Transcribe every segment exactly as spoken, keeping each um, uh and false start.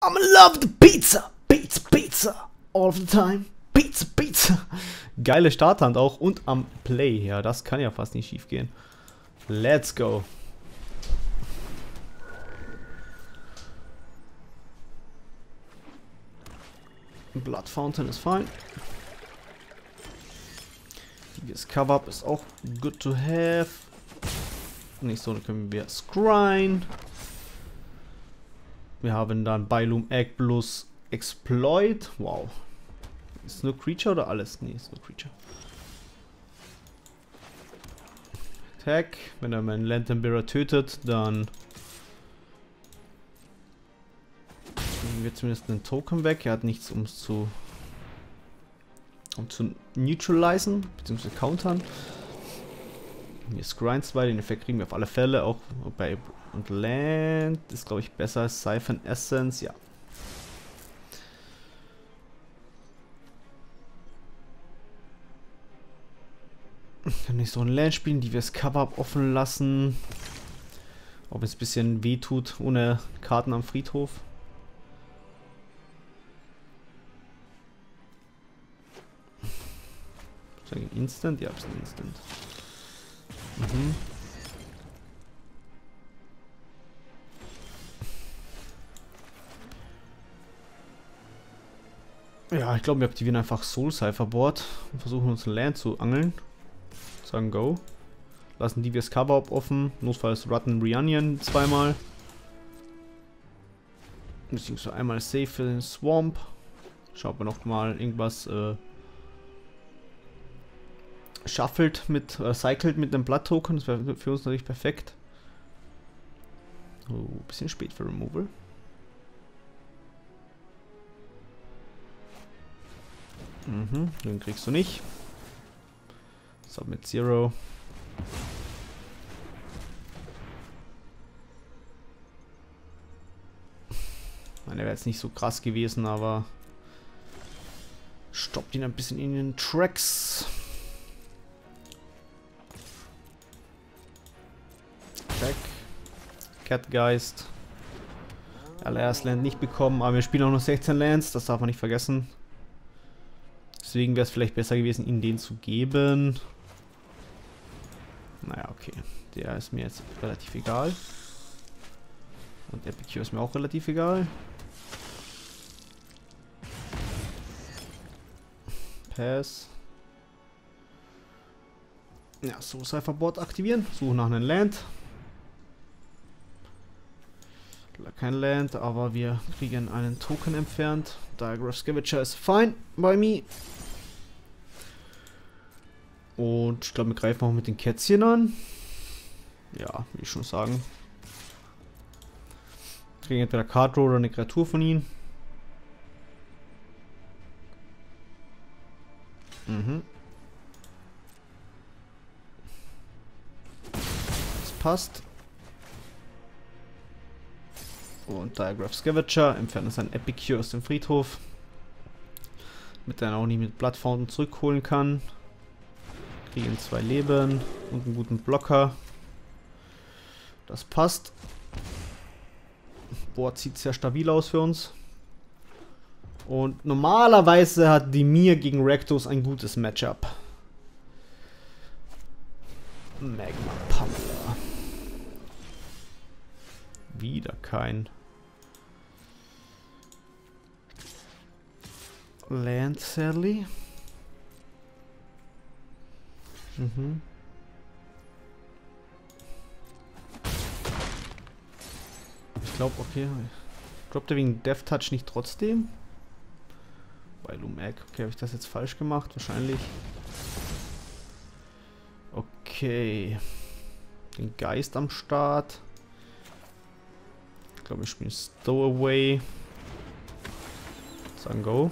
I'm in love with the pizza. Pizza, pizza. All of the time. Pizza, pizza. Geile Starthand auch und am Play. Ja, das kann ja fast nicht schief gehen. Let's go. Blood Fountain ist fein. Das Cover-Up ist auch good to have. Nicht so, dann können wir Scrying. Wir haben dann Bylum Egg plus Exploit. Wow. Ist es nur Creature oder alles? Nee, ist nur Creature. Attack. Wenn er meinen Lantern Bearer tötet, dann kriegen wir zumindest einen Token weg. Er hat nichts, um es zu um zu neutralisen, beziehungsweise countern. Hier Scrying zwei, den Effekt kriegen wir auf alle Fälle, auch bei und Land ist, glaube ich, besser als Siphon Essence, ja. Kann nicht so ein Land spielen, die wir das Cover-Up offen lassen. Ob es ein bisschen weh tut, ohne Karten am Friedhof. Instant? Ja, ist ein Instant. Mhm. Ja, ich glaube, wir aktivieren einfach Soul Cypherboard und versuchen uns ein Land zu angeln. Sagen Go. Lassen die wir das Cover-Up offen. Notfalls Rotten Reunion zweimal. Beziehungsweise einmal Safe für den Swamp. Schauen wir noch mal irgendwas. Äh, Shuffled mit, äh, cycled mit einem Blood Token, das wäre für uns natürlich perfekt. Oh, bisschen spät für Removal. Mhm, den kriegst du nicht. Submit Zero. Meine wäre jetzt nicht so krass gewesen, aber stoppt ihn ein bisschen in den Tracks. Catgeist. Allererst Land nicht bekommen, aber wir spielen auch noch sechzehn Lands, das darf man nicht vergessen. Deswegen wäre es vielleicht besser gewesen, ihnen den zu geben. Naja, okay. Der ist mir jetzt relativ egal. Und Epicure ist mir auch relativ egal. Pass. Ja, so Cypherboard aktivieren. Suche nach einem Land. Kein Land, aber wir kriegen einen Token entfernt. Diagraph Scavenger ist fine bei mir. Und ich glaube, wir greifen auch mit den Kätzchen an. Ja, will ich schon sagen. Wir kriegen entweder Card Draw oder eine Kreatur von ihnen. Mhm. Das passt. Und Diagraph Scavenger entfernt uns ein Epicure aus dem Friedhof. Damit er auch nicht mit Blood Fountain zurückholen kann. Kriegen zwei Leben und einen guten Blocker. Das passt. Board sieht sehr stabil aus für uns. Und normalerweise hat Dimir gegen Rakdos ein gutes Matchup. Magma Pummeler. Wieder kein Land Sally. Mhm. Ich glaube, okay. Droppt er wegen Death Touch nicht trotzdem? Bei Lumag. Okay, habe ich das jetzt falsch gemacht? Wahrscheinlich. Okay. Den Geist am Start. Ich glaube, wir spielen Stowaway. Sagen Go.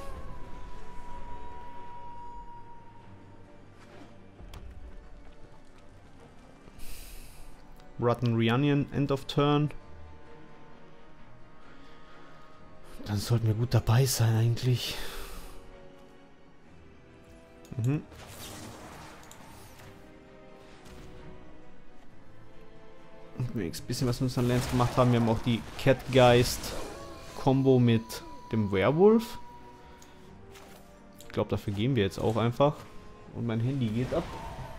Rotten Reunion, End of Turn. Dann sollten wir gut dabei sein eigentlich. Mhm. Ein bisschen was wir uns an Lands gemacht haben. Wir haben auch die Catgeist Combo mit dem Werwolf. Ich glaube, dafür gehen wir jetzt auch einfach. Und mein Handy geht ab.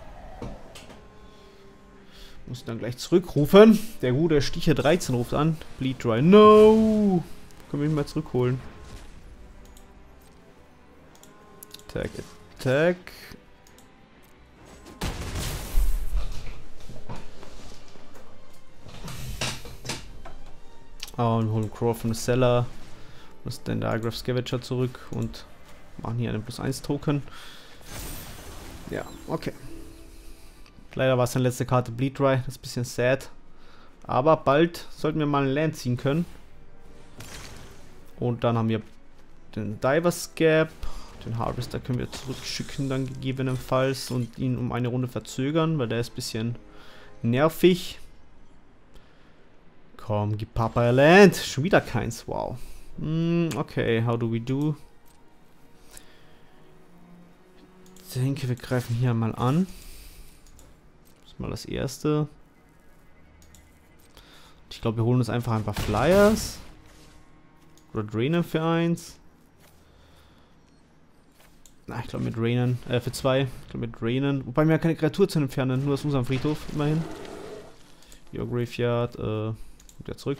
Muss dann gleich zurückrufen. Der gute Sticher dreizehn ruft an. Bleed Dry. No! Können wir ihn mal zurückholen. Attack, Attack. Ah, und holen Crow vom Seller. Und dann der Diagraph Scavenger zurück und machen hier einen plus eins Token. Ja, okay. Leider war es seine letzte Karte Bleed Dry. Das ist ein bisschen sad. Aber bald sollten wir mal ein Land ziehen können. Und dann haben wir den Divers Gap. Den Harvester können wir zurückschicken dann gegebenenfalls und ihn um eine Runde verzögern, weil der ist ein bisschen nervig. Komm, gib Papa ein Land. Schon wieder keins. Wow. Mm, okay, how do we do? Ich denke, wir greifen hier mal an. Das ist mal das erste. Ich glaube, wir holen uns einfach ein paar Flyers. Oder Drainen für eins. Na, ich glaube mit Drainen, äh, für zwei. Ich glaube mit Drainen. Wobei wir ja keine Kreatur zu entfernen, nur aus unserem Friedhof, immerhin. Your Graveyard, äh, wieder zurück.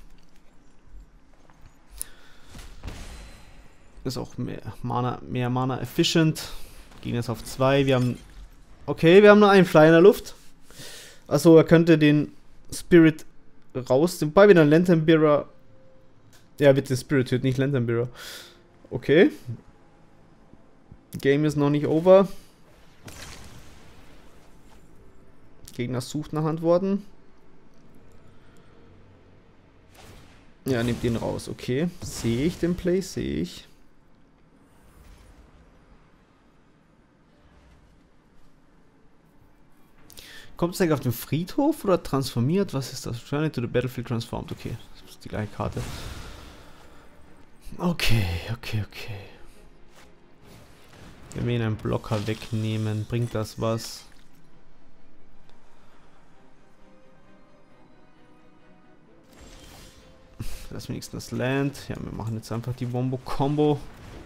Ist auch mehr Mana, mehr Mana efficient. Gehen jetzt auf zwei. Wir haben. Okay, wir haben nur einen Fly in der Luft. Achso, er könnte den Spirit raus. Wobei wir dann Lantern Bearer. Ja, wird den Spirit töten, nicht Lantern Bearer. Okay. Game ist noch nicht over. Gegner sucht nach Antworten. Ja, nehmt den raus. Okay. Sehe ich den Play? Sehe ich. Kommt es eigentlich auf den Friedhof oder transformiert? Was ist das? Journey to the Battlefield transformed. Okay, das ist die gleiche Karte. Okay, okay, okay. Wenn wir ihn einen Blocker wegnehmen, bringt das was? Das ist wenigstens das Land. Ja, wir machen jetzt einfach die Wombo-Combo.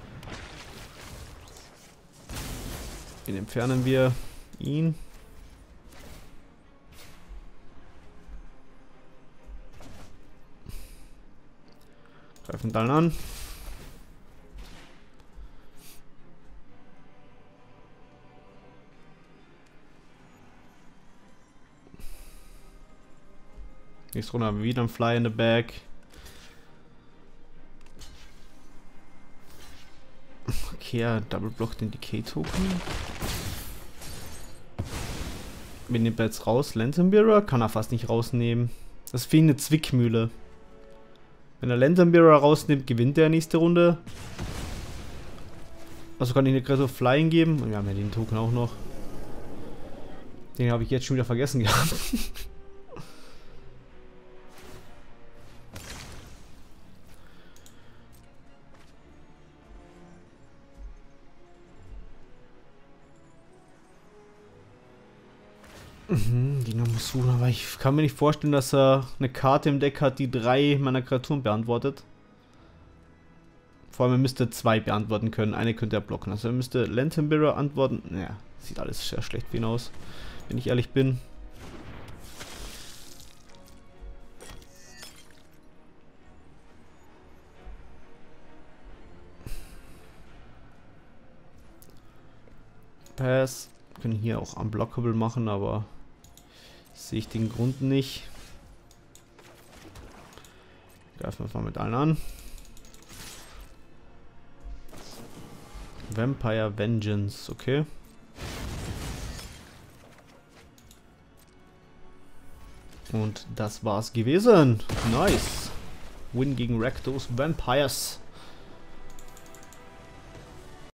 Den entfernen wir ihn. Greifen dann an. Nächste Runde haben wir wieder ein Fly in the Bag. Okay, ja, Double Block den Decay Token. Wir nehmen jetzt raus. Lantern Bearer kann er fast nicht rausnehmen. Das ist wie eine Zwickmühle. Wenn er Lantern Bearer rausnimmt, gewinnt er nächste Runde. Also kann ich eine Kreatur Flying geben. Und wir haben ja den Token auch noch. Den habe ich jetzt schon wieder vergessen gehabt. Mhm, die noch muss suchen, aber ich kann mir nicht vorstellen, dass er eine Karte im Deck hat, die drei meiner Kreaturen beantwortet. Vor allem, er müsste zwei beantworten können. Eine könnte er blocken. Also er müsste Lantern Bearer antworten. Naja, sieht alles sehr schlecht für ihn aus, wenn ich ehrlich bin. Pass. Wir können hier auch unblockable machen, aber sehe ich den Grund nicht. Greifen wir mal mit allen an. Vampire Vengeance, okay. Und das war's gewesen. Nice. Win gegen Rakdos Vampires.